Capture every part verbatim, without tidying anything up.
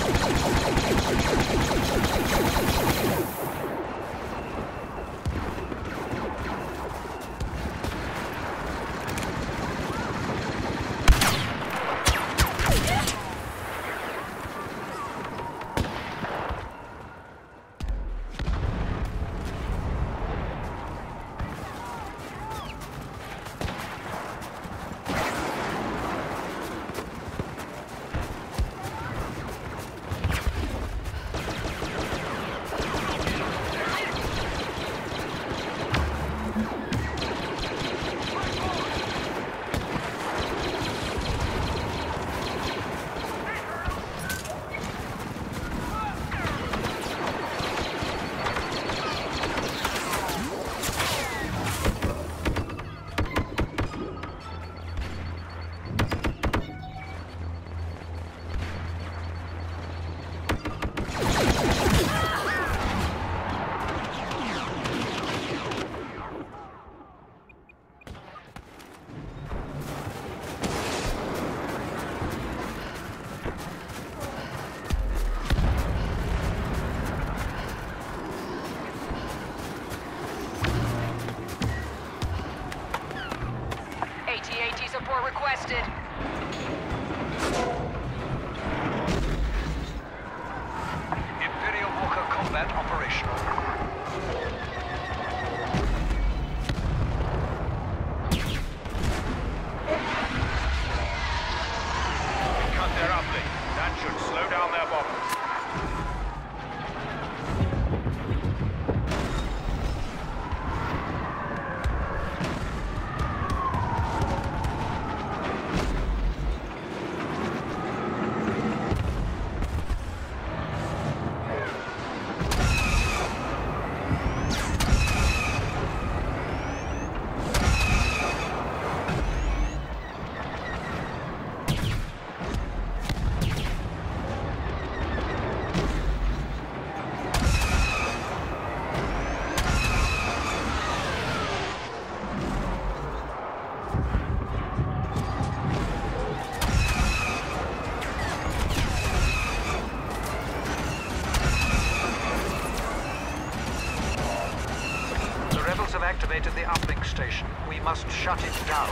Support requested. Imperial Walker combat operational. Cut their uplink. That should slow down their bombers. Have activated the uplink station. We must shut it down.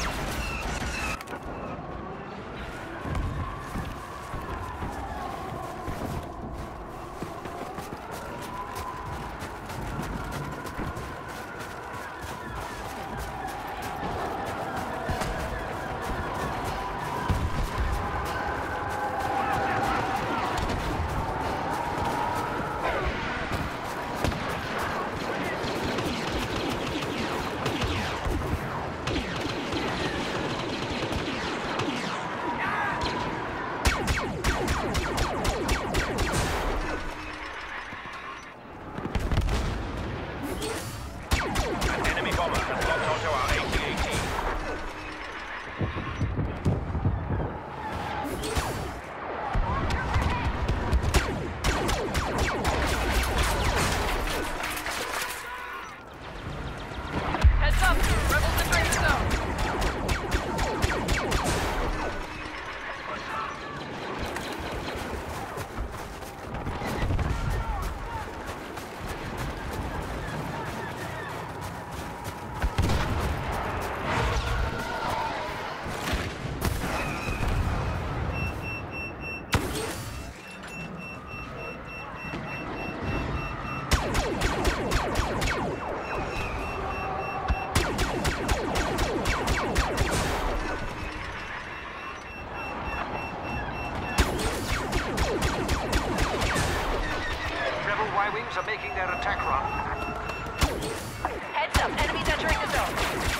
Y-Wings are making their attack run. Heads up, enemies entering the zone.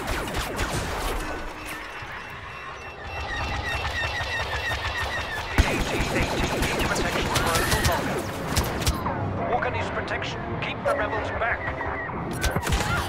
The A T eighty needs protection for a little longer. Walker needs protection. Keep the rebels back.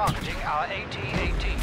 targeting our A T A T.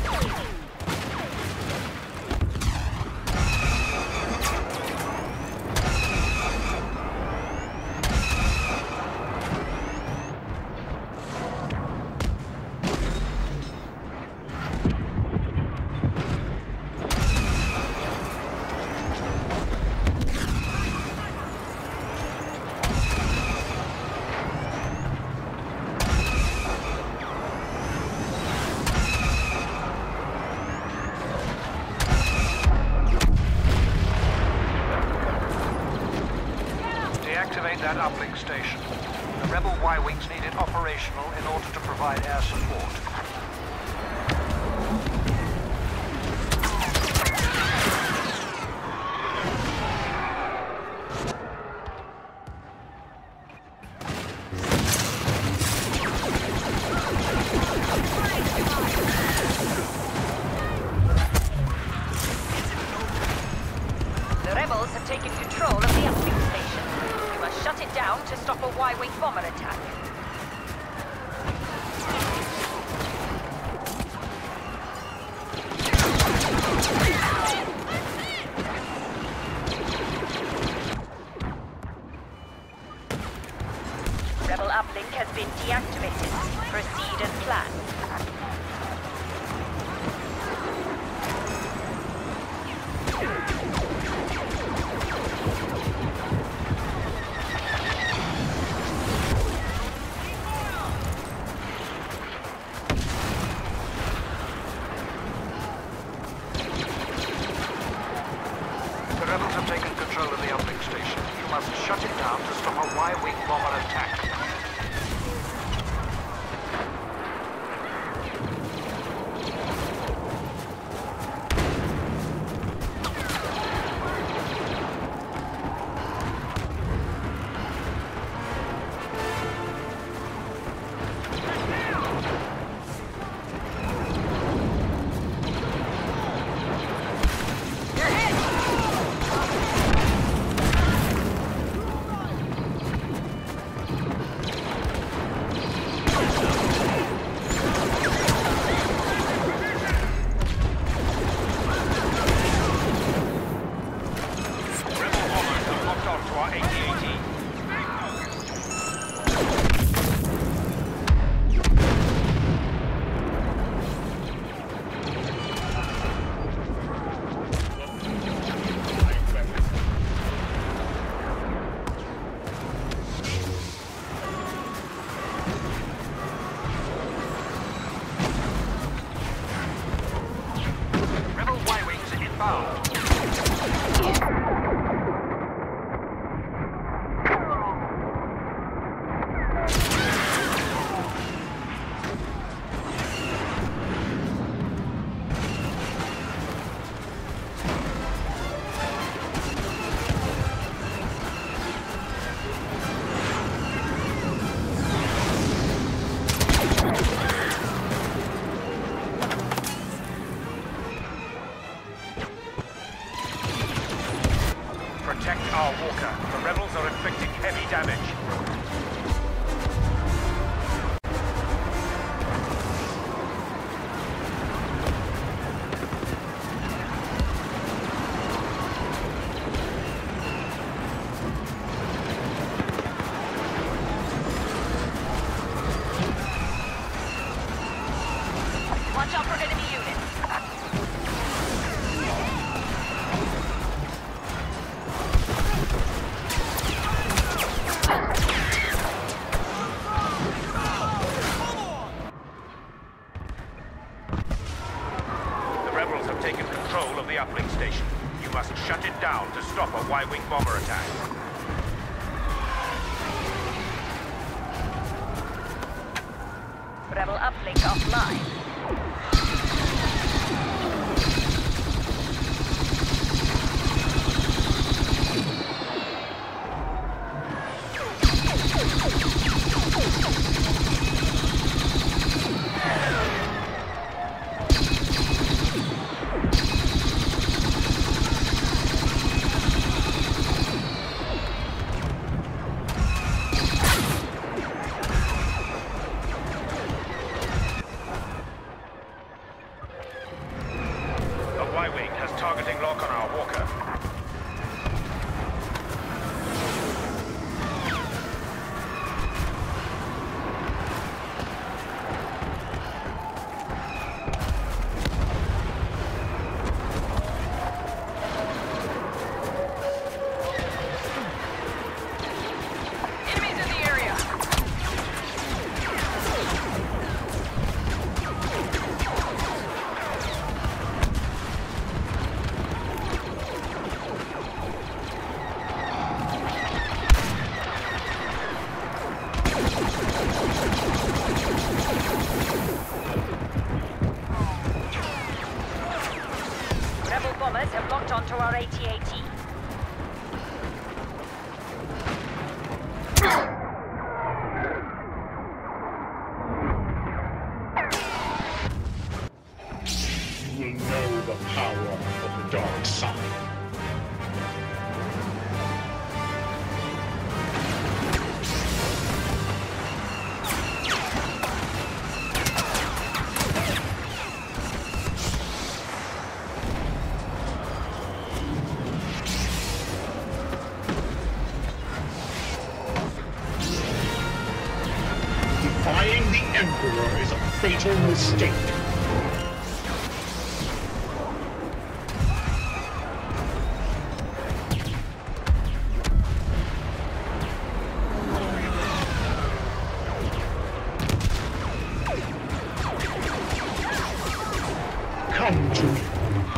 Deactivate that uplink station. The rebel Y-wings need it operational in order to provide air support. The rebels have taken control of the uplink station. You must shut it down to stop a Y-wing bomber attack. Rebel uplink has been deactivated. Proceed as planned. The rebels have taken control of the uplink station. You must shut it down to stop a Y-wing bomber attack. Protect our walker. The rebels are inflicting heavy damage. Watch out for enemy units. The rebels have taken control of the uplink station. You must shut it down to stop a Y-wing bomber attack. Rebel uplink offline. your A T A T. You will know the power of the dark side. Defying the Emperor is a fatal mistake. Come to me.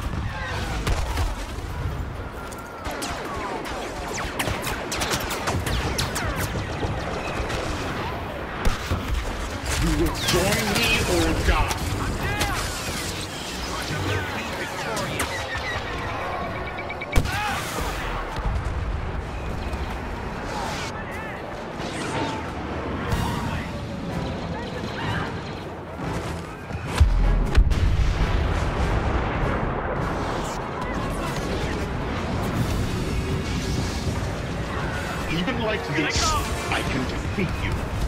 You will join me or die. Even like this, I can defeat you.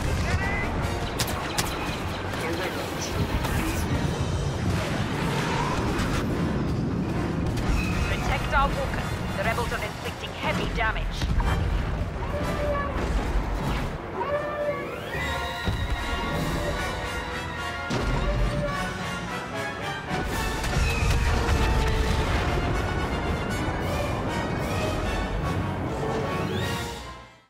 The rebels. Protect our walker. The rebels are inflicting heavy damage.